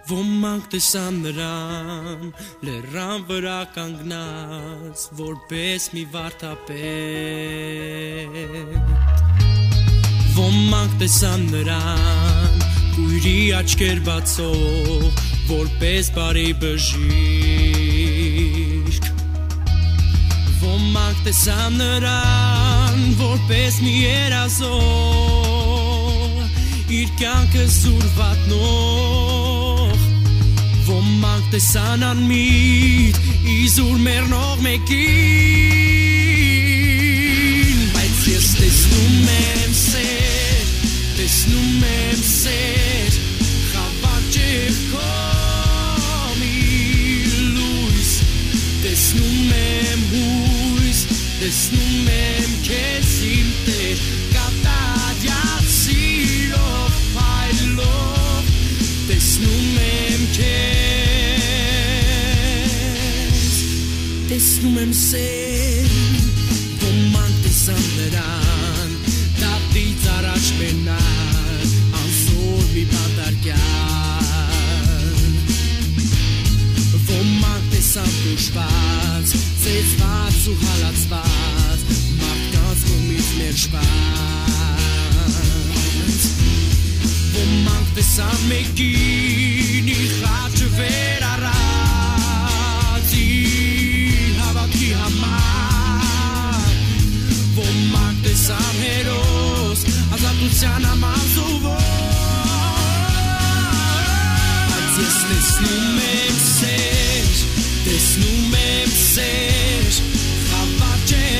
Ոմանք տեսան նրան լեռան վրա կանգնած որպես մի վարդապետ Ոմանք տեսան նրան կույրի աչքեր բացող որպես բարի բժիշկ Ոմանք տեսան նրան որպես մի երազող իր կյանքը զուր վատնող Ոմանք տեսան անմիտ իզուր մեռնող մեկին Բայց ես տեսնում եմ սեր խավար ճեղքով մի լույս Տեսնում եմ հույս, տեսնում եմ քեզ իմ Տեր կատարյալ սիրով փայլով Տեսնում եմ քեզ Տեսնում եմ սեր Ոմանք տեսան նրան Դատից առաջ մենակ անզոր մի բանտարկյալ Ոմանք տեսան տուժված ծեծված ու հալածված մարդկանց կողմից մերժված Ոմանք տեսան մեկին իր խաչը վեր առած իր հավատքի համար Ոմանք տեսան հերոս ազատության համար զոհված Բայց ես տեսնում եմ սեր խավար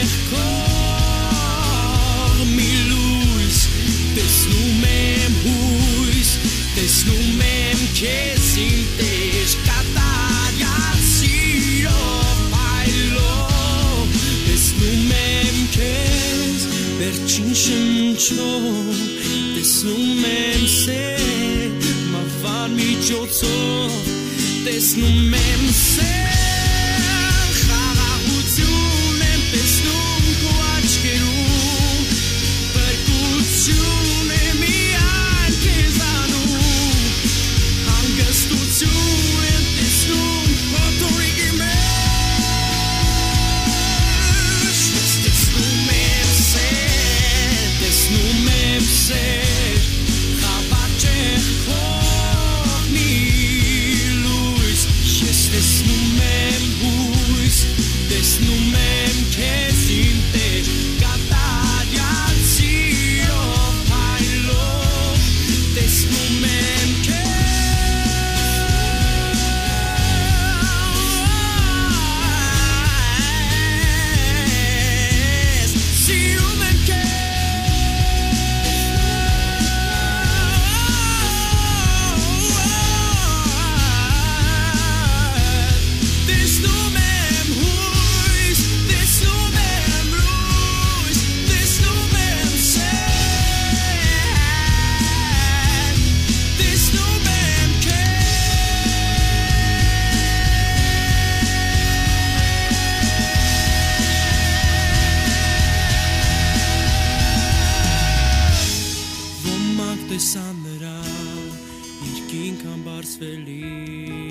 ճեղքով մի լույս Տեսնում եմ հույս, տեսնում եմ քեզ իմ Տեր կատարյալ սիրով փայլով Տեսնում եմ քեզ վերջին շնչով Տեսնում եմ սեր մավան միջոցով Տեսնում եմ սեր խաղաղություն եմ տեսնում քո աչքերում Բրկություն է միայն քեզանում Հանգստություն եմ տեսնում քո տորիքի մեջ Տեսնում եմ սեր խավար ճեղքով մի լույս Ես տեսնում եմ հույս, տեսնում եմ քեզ իմ Տեր կատարյալ սիրով փայլով Տեսնում եմ քեզ Սիրում եմ Տեսնում եմ հույս, տեսնում եմ լույս, տեսնում եմ սեր, տեսնում եմ քեզ Ոմանք տեսան նրան իր կինքան բարձվելի